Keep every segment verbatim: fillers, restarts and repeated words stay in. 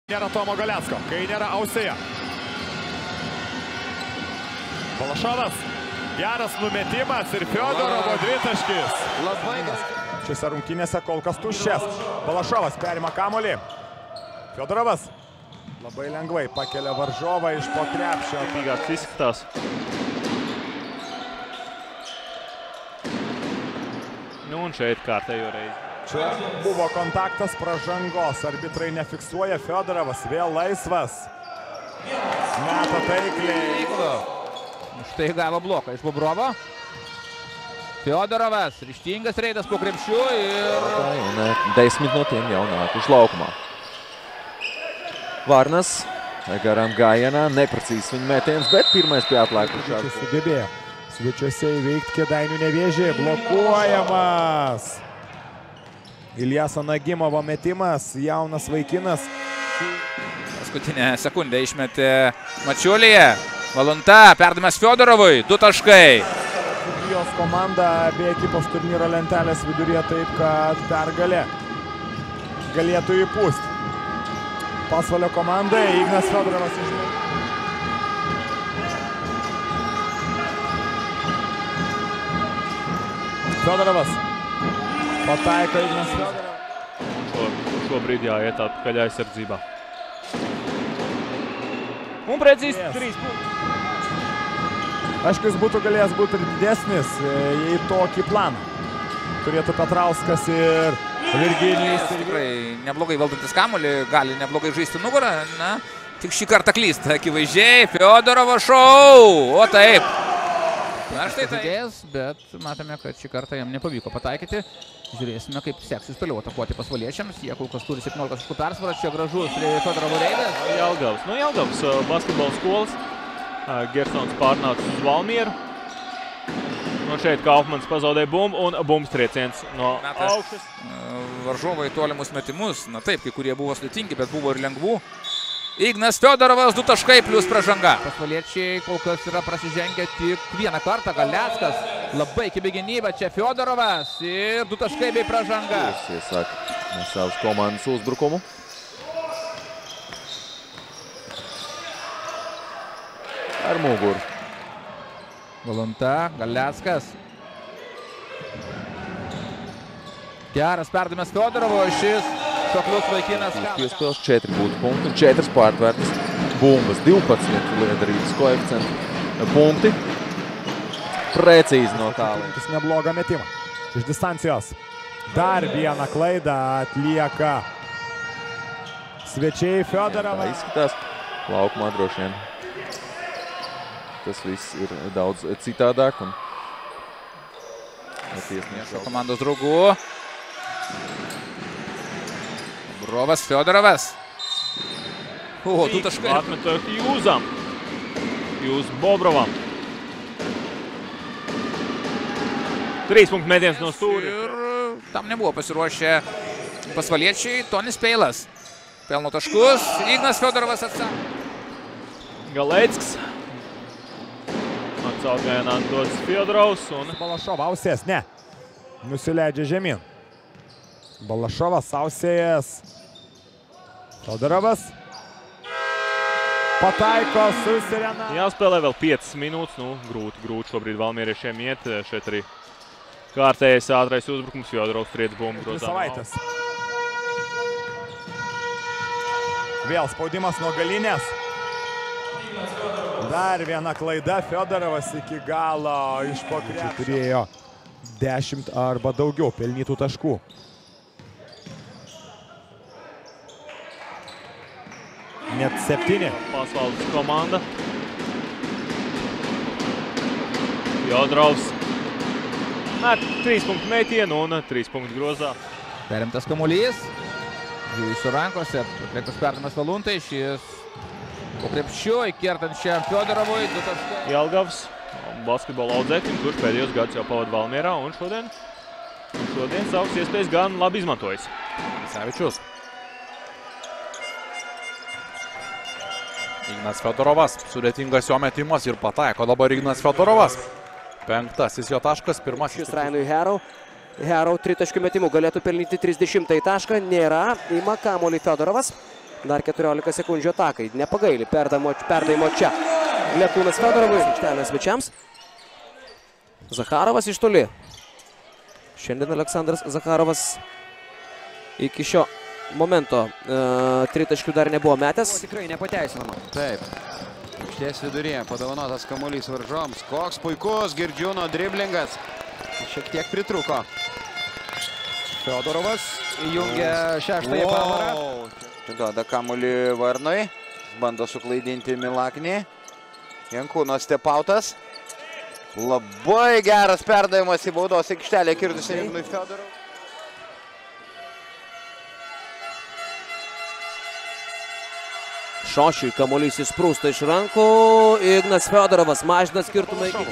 Nėra Tomo Galecko, kai nėra Ausėje. Balašovas, geras numetimas ir Fiodorovo dvitaškis. Labai geras. Šiose rungtynėse kol kas tuščias. Balašovas perima kamuolį. Fiodorovas labai lengvai pakelia varžovą iš po krepšio. Pīgāks izskatās. Nu un šeit kārtējo reizi. Čia buvo kontaktas pražangos. Arbitrai nefiksuoja. Fiodorovas vėl laisvas. Meta taikliai. Štai gavo bloką iš Bobrovo. Fiodorovas, ryžtingas reidas po krepšiu ir... Un desmit no tiem jau nākuši laukumā. Varnas garām gājienā, neprecīzs viņa metiens, bet pirmais pie atlēkušās. Sugebėjo svečiuose įveikti Kėdainių Nevėžį. Blokuojamas. Iljaso Nagimovo metimas, jaunas vaikinas. Paskutinę sekundę išmetė Mačiulyje. Valunta, perdavimas Fiodorovui, du taškai. Jos komanda be ekipos turnyro lentelės viduryje taip, kad pergalė galėtų įpūsti. Pasvalio komandai Ignas Fiodorovas išmė. Fiodorovas pataiko Ignas Fiodorovas. Šo, šobrīd jāiet atpakaļ aizsardzībā. Un precīzi trīs punkti. Aišku, jis būtu galėjęs būti ir didesnis, jei tokį planą turėtų Petrauskas ir Virginijus. Tikrai neblogai valdantis kamuolį, gali neblogai žaisti nugarą. Na, tik šį kartą klysta akivaizdžiai. Fiodorovo šou! O taip. Na štai tai. Bet matome, kad šį kartą jam nepavyko pataikyti. Žiūrėsime, kaip seksis toliau atakuoti pasvaliečiams. Jie kol kas turi septyniolika taškų persvarą. Čia gražus Fiodorovo reidas. Jelgavas. Nu, Jelgavas basketbola skolas. Gersons pārnācis uz Valmieru. Nu, šeit Kaufmans pazaudēja bumbu un bumbas trieciens no augšas. Varžovai tolimus metimus. Na taip, kai kurie buvo sudėtingi, bet buvo ir lengvų. Ignas Fiodorovas, du taškai plus pražanga. Pasvaliečiai kol kas yra prasižengę tik vieną kartą. Galeckas labai kibi gynybą. Čia Fiodorovas ir du taškai bei pražanga. Jis iesāk savas komandas uzbrukumu. Ar muguru. Valunta, Galeckas. Geras perdavimas Fiodorovo, šis šoklus vaikinas. Piespēles četri būtu punkti, četras pārtvērtas bumbas, divpadsmit liederības koeficientu punkti. Precīzi no tāliem. Tas neblogą metimą iš distancijos. Dar vieną klaidą atlieka svečiai Fiodorovas. Izskatās laukumā droši vien. Tas viss ir daudz citādāk. Un Ieško komandos draugų. Brovas, Fiodorovas. O, du taškai. Atmetot Jūzam. Jūs Bobrovam. Trīs punktu metiens no stūri. Ir tam nebuvo pasiruošę pasvaliečiai. Tonis Peilas. Pelno taškus. Ignas Fiodorovas atsako. Galecks. Atsaugājienā dodas Fiodorovs un... Balašovas Ausės, ne. Nusileidžia žemyn. Balašovas Ausės. Fiodorovas. Pataiko, susirena. Jāspēlē vēl piecas minūtes. Nu, grūti, grūti šobrīd valmieriešiem iet. Šeit arī kārtējais ātrais uzbrukums. Fiodorovs triec bumbu. Dvi savaitės. Vėl spaudimas nuo galinės. Dar viena klaida. Fiodorovas iki galo iš po krepšio turėjo dešimt arba daugiau pelnytų taškų. Net septyni. Pasvaldes komanda. Fiodorovs. Met trīs punktu metienu un trīs punktu grozā. Perimtas kamuolys. Jūsų rankose. Atliktas perdavimas Valuntai. Šis po krepšiu įkertančiam Fiodorovui. Du taškai. Jelgavas basketbola audzēkļiem, kurš pēdējos gadus jau pavada Valmierā un šodien, šodien savas iespējas gan labi izmantojas. Savičius. Ignas Fiodorovas. Sudėtingas jo metimas ir pataiko dabar Ignas Fiodorovas. Penktasis jo taškas, pirmasis. Šis Rainui Herau. Herau tritaškių metimų galėtų pelnyti trisdešimtąjį tašką. Nėra. Ima kamuolį Fiodorovas. Dar keturiolika sekundžių atakai. Nepagaili perdavimo čia. Lekūnas Fedorovui. Aikštelės svečiams. Zakharovas iš toli. Šiandien Aleksandras Zakharovas iki šio momento e, tritaškių dar nebuvo metęs. Tikrai nepateisinama. Taip. Aikštės viduryje padovanotas kamuolys varžoms. Koks puikus Girdžiūno driblingas. Šiek tiek pritruko. Fedorovas įjungia šeštąją pavarą. Duoda kamuolį Varnui. Bando suklaidinti Milaknį. Jankūno stepautas. Labai geras perdavimas į baudos aikštelę kirtusiam Ignui Fedorovui. Šošiui kamuolys įsprūsta iš rankų. Ignas Fedorovas mažina skirtumą iki.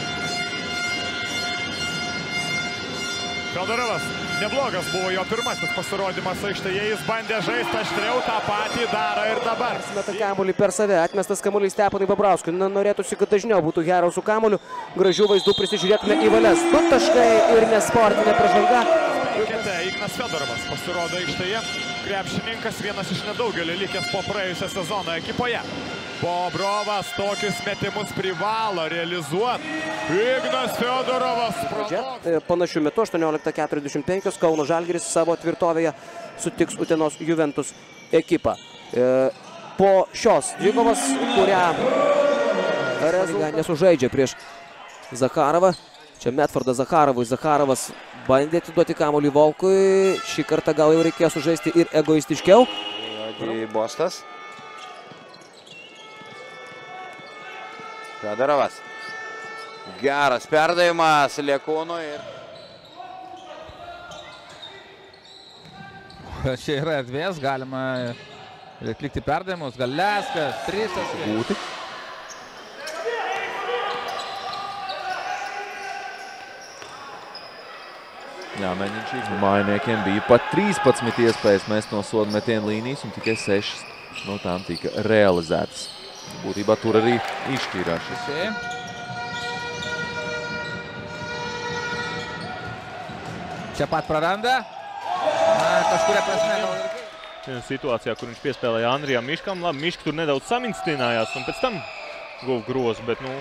Fedorovas, neblogas buvo jo pirmasis pasirodymas aikštėje, jis bandė žaisti aštriau, tą patį daro ir dabar. Meta kamuolį per save, atmestas kamuolys Steponui Babrauskui. Na, norėtųsi, kad dažniau būtų Herau su kamuoliu. Gražių vaizdų prisižiūrėtume į valias. Du taškai ir nesportinė pražanga. Ignas Fedorovas pasirodo aikštėje. Krepšininkas vienas iš nedaugelio likęs po praėjusią sezoną ekipoje. Bobrovas tokius metimus privalo realizuoti. Ignas Fedorovas. Panašių metų aštuoniolika keturiasdešimt penki Kauno Žalgiris savo tvirtovėje sutiks Utenos Juventus ekipą. Po šios dvikovos, kurią nesužaidžia prieš Zakharovą. Čia Medfordas Zakharovui. Zakharovas bandė atiduoti kamuolį Volkui. Šį kartą gal jau reikėjo sužaisti ir egoistiškiau. Bostas. Fedorovas. Geras perdavimas Lekūnui. Čia yra erdvės, galima atlikti perdavimus. Galeskas, Trisas. Būti. Jāmēģina mājiniekiem bija pat trīspadsmit iespējas mest no soda metienu līnijas un tikai sešas no tām tika realizētas. Būtībā tur arī izšķīrās šis. Čia pat praranda. Kažkuria prasme. Situācijā, kur viņš piespēlēja Andrijam Miškam, labi, Miška tur nedaudz saminstinājās un pēc tam guva grozu, bet nu...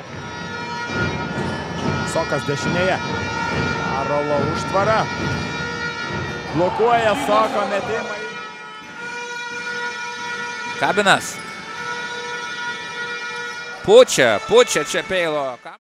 Sokas dešinėje. Arolo užtvara. Blokuoja Soko metimą. Kabinas. Pučia, pučia čia Peilo.